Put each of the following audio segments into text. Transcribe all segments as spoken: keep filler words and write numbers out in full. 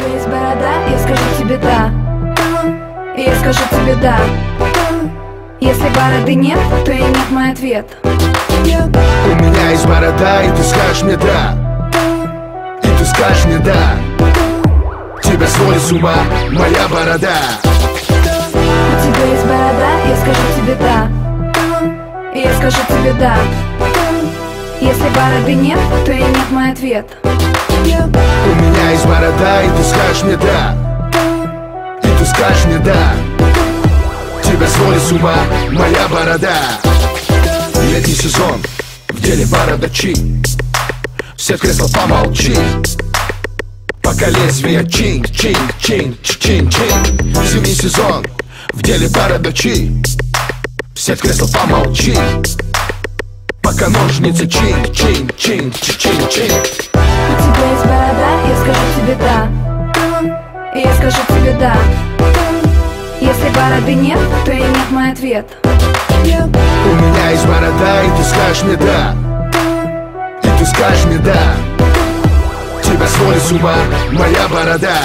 тебя есть борода, я скажу тебе да. Я скажу тебе да. Если бороды нет, то и нет мой ответ. У меня есть борода, и ты скажешь мне да. И ты скажешь мне да. Тебя сводит с ума моя борода. У тебя есть борода, я скажу тебе да. Я скажу тебе да. Если бороды нет, то и нет мой ответ. У меня есть борода, и ты скажешь мне да. И ты скажешь мне да. Тебя сводит с ума моя борода. Летний сезон, в деле бородачи. Все в кресло помолчи, пока лезвие чин, чин, чин, чин, чин. Зимний сезон, в деле бородачи. Все в кресло помолчи, пока ножницы чин, чин, чин, чин, чин. У тебя есть борода, я скажу тебе да. Я скажу тебе да. Если бороды нет, то и нет мой ответ. У меня есть борода, и ты скажешь мне да. И ты скажешь мне да. Тебя сводит с ума моя борода.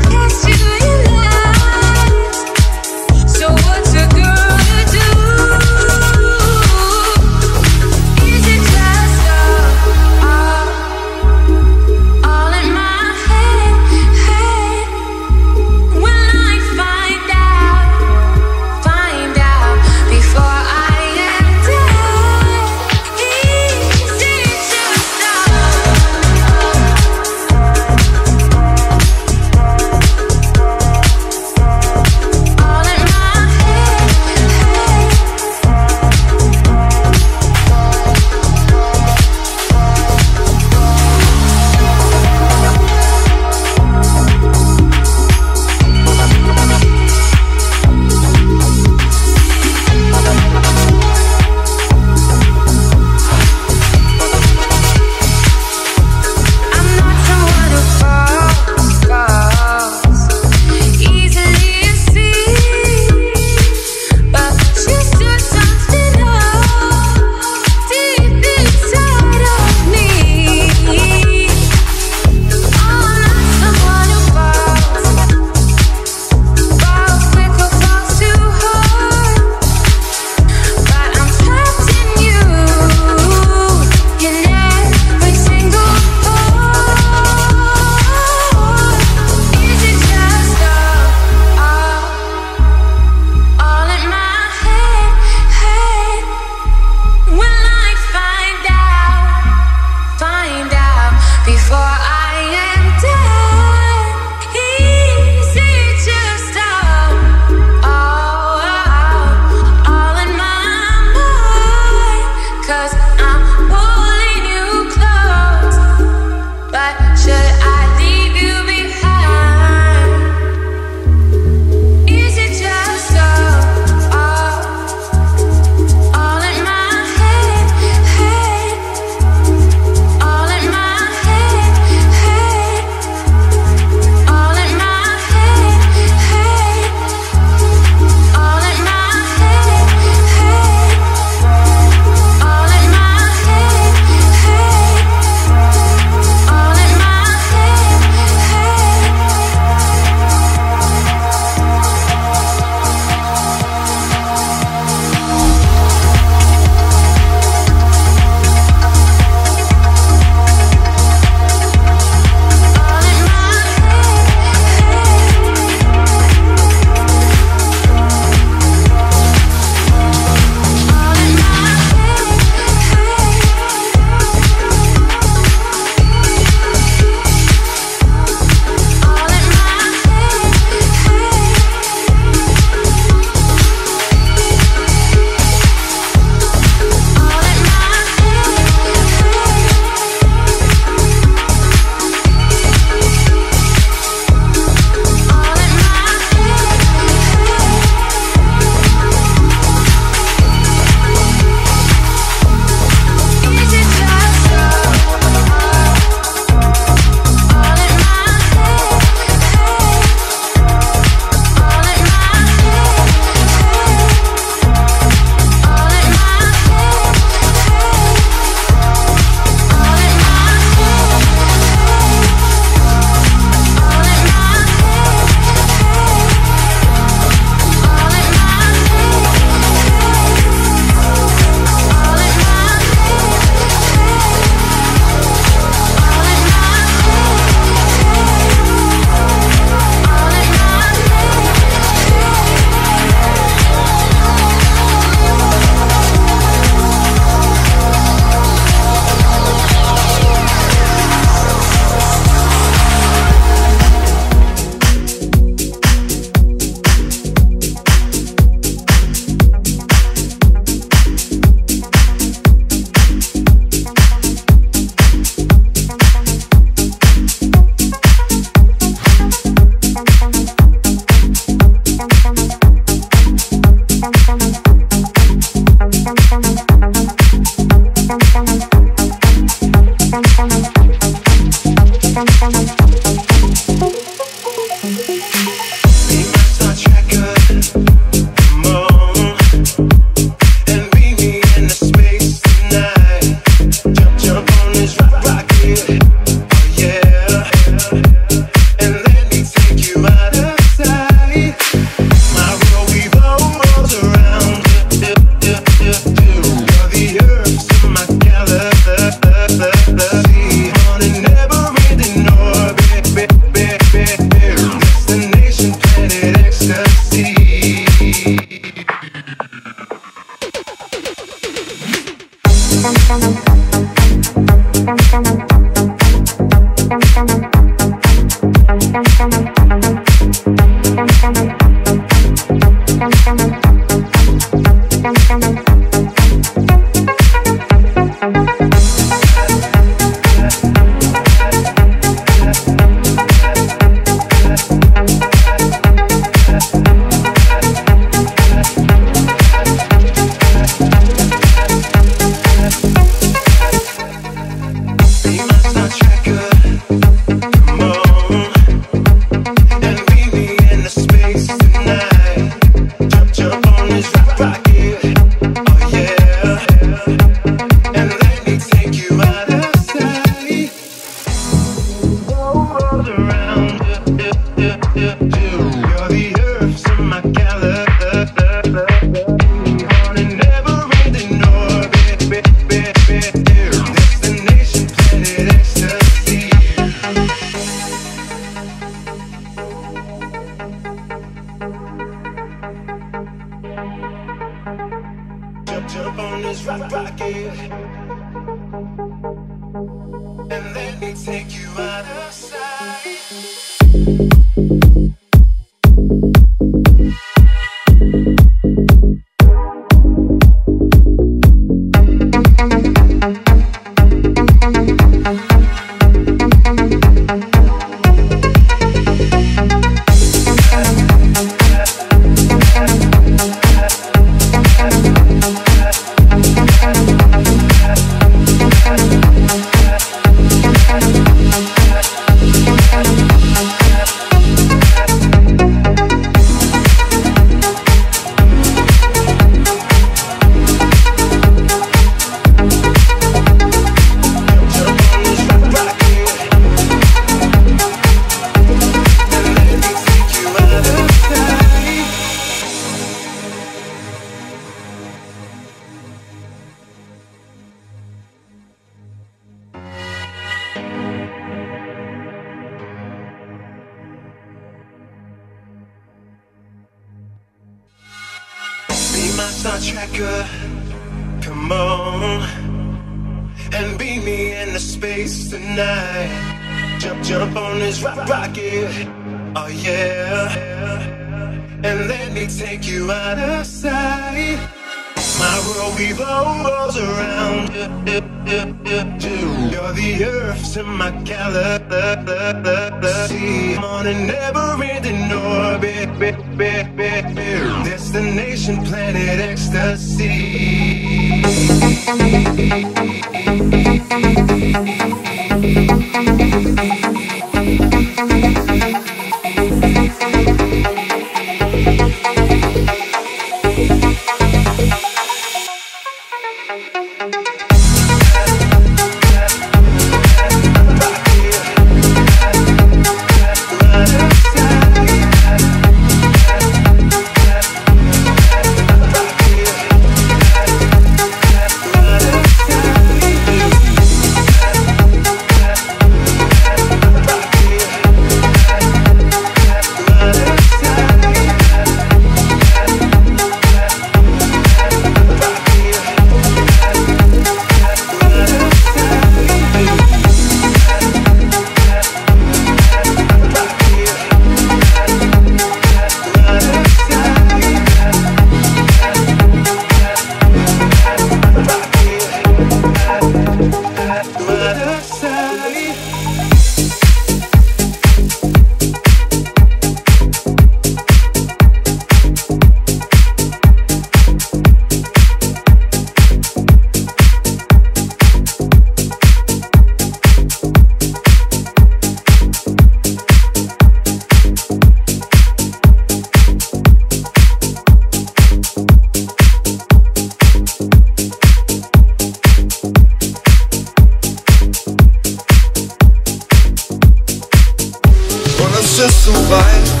es ist soweit.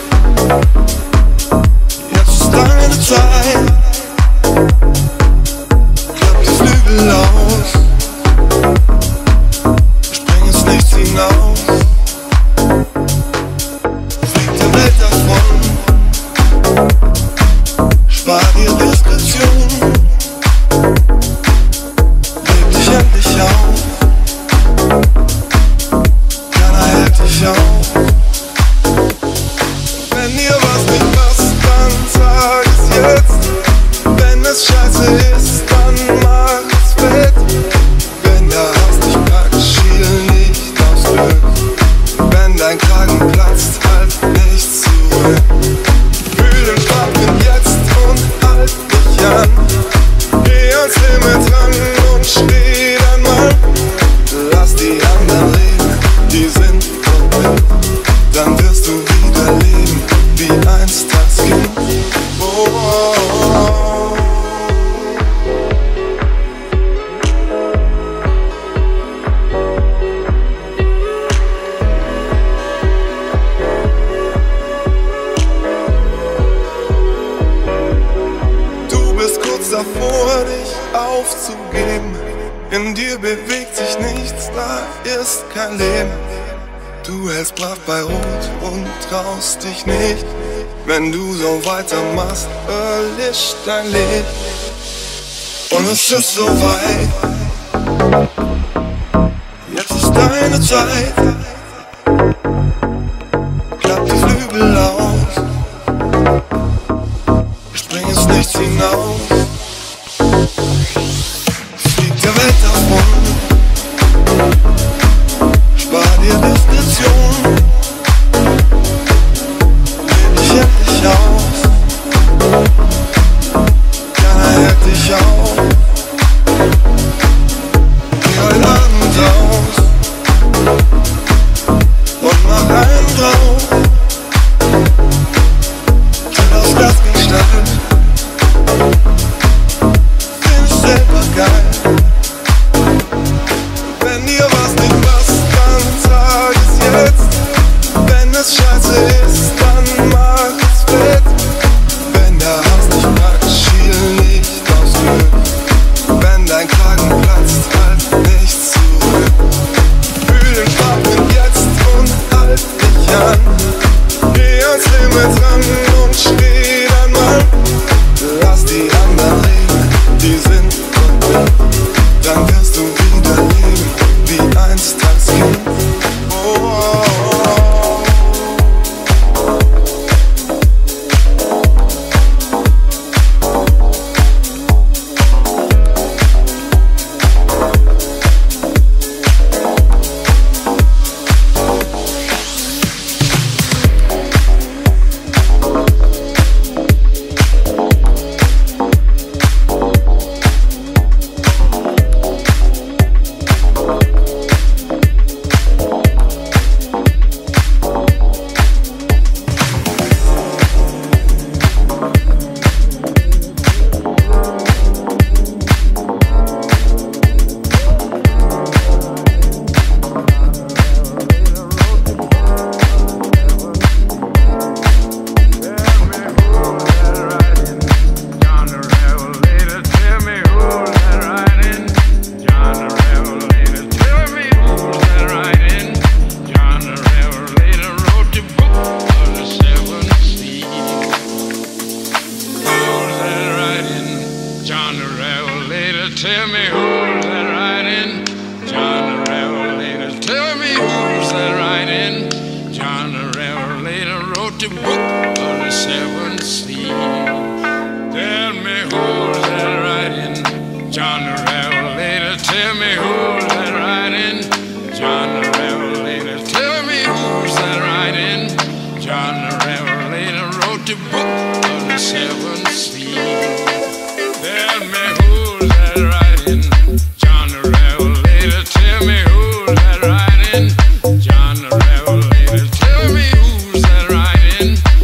Jetzt ist deine Zeit. Klapp die Flügel aus, spring ins Nichts hinaus. Flieg der Welt davon, spar dir Diskretion. Leb dich endlich auf, keiner hält dich auf. Wenn dir was nicht passt, dann sag es jetzt. Wenn es scheiße ist, dann mach es fett. Wenn der Hass dich packt, schiel nicht aufs Glück. Wenn dein Kragen platzt, halt nicht zurück. Fühl den Waffen jetzt und halt dich an. Geh ans Limit ran und steh dann mal. Lass die anderen reden, die sind verrückt. Dann wirst du wieder leben, wie einst das Kind. Oh, oh, oh. Du bist kurz davor, dich aufzugeben. In dir bewegt sich nichts, da ist kein Leben. Du hältst brav bei Rot und traust dich nicht. Wenn du so weitermachst, erlischt dein Licht. Und es ist soweit. Jetzt ist deine Zeit. Klapp die Flügel aus, spring ins Nichts hinaus. Flieg der Welt davon, spar dir Diskretion. Leb dich endlich aus, keiner hält dich auf. Geh heute Abend raus und mach einen drauf. Tritt aufs Gas gegen Stachel, find ich selber geil. Wenn dir was nicht passt, dann sag es jetzt. Wenn es scheiße ist, dann mach es fett. Wenn der Hass dich packt, schiel nicht aufs Glück. Wenn dein Kragen platzt, halt nicht zurück. Fühl den Waffen jetzt und halt dich an. Geh ans Limit ran und steh dann mal. Lass die anderen reden, die sind verrückt. Dann wirst du wieder leben, wie einst als Kind. Oh, oh, oh. John the Revelator, tell me who's that riding?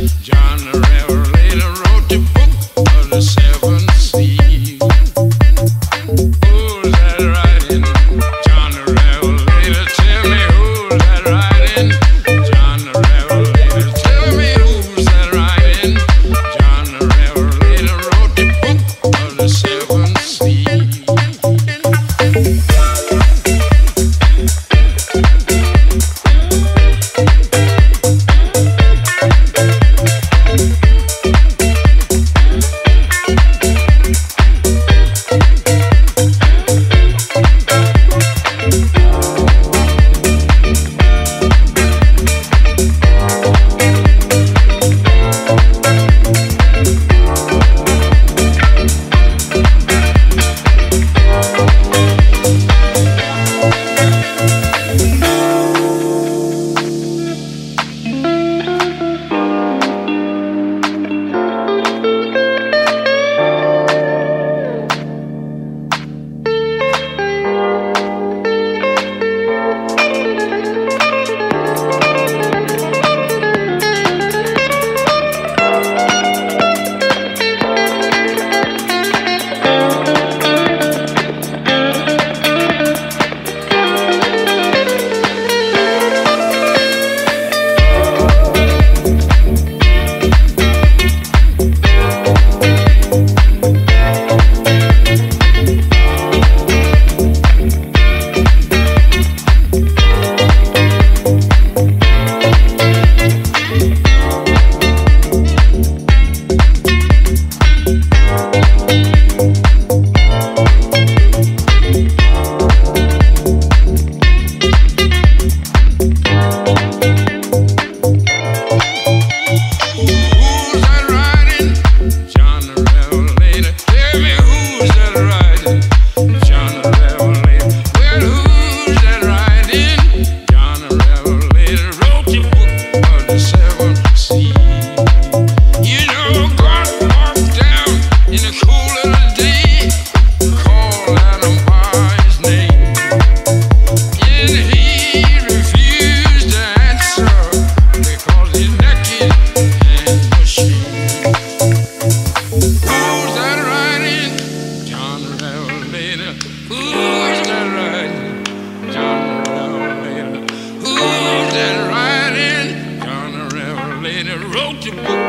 Fucking